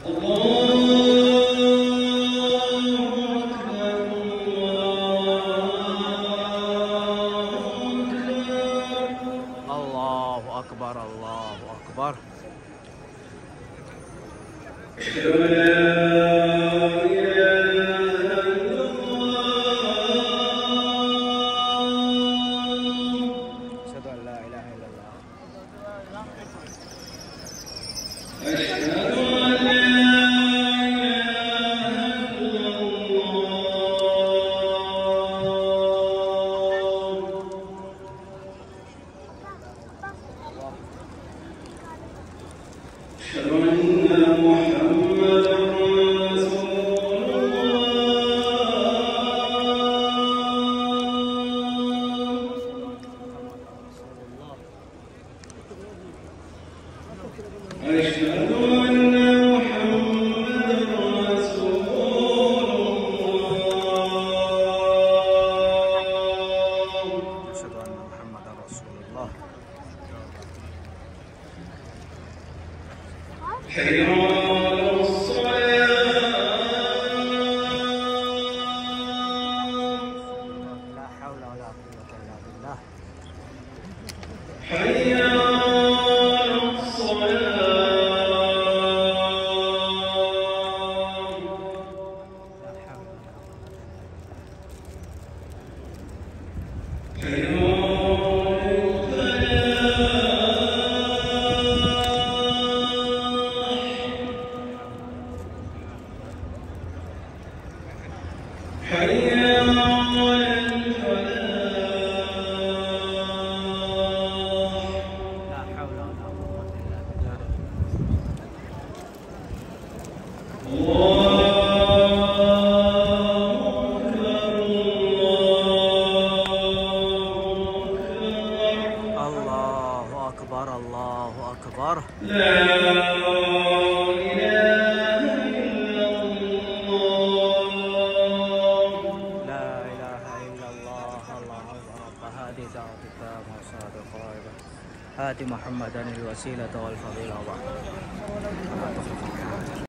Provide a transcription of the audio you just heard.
الله أكبر الله أكبر. أشهد أن لا إله إلا الله. أشهد أن لا إله إلا الله. أشهد أن لا أشهد أن محمدًا رسول الله. أشهد أن محمدًا رسول الله. أشهد أن محمدا رسول الله. حي على الصلاة. لا حول ولا قوة إلا بالله. حي على الصلاة. لا حول ولا قوة. حي على حي على الفلاح. لا حول ولا قوة إلا بالله. الله أكبر الله أكبر. لا إله إلا الله. لا إله إلا الله. اللهم رب هذه دعوة التامة والصلاة القائمة آت محمدا الوسيلة والفضيلة وبعد.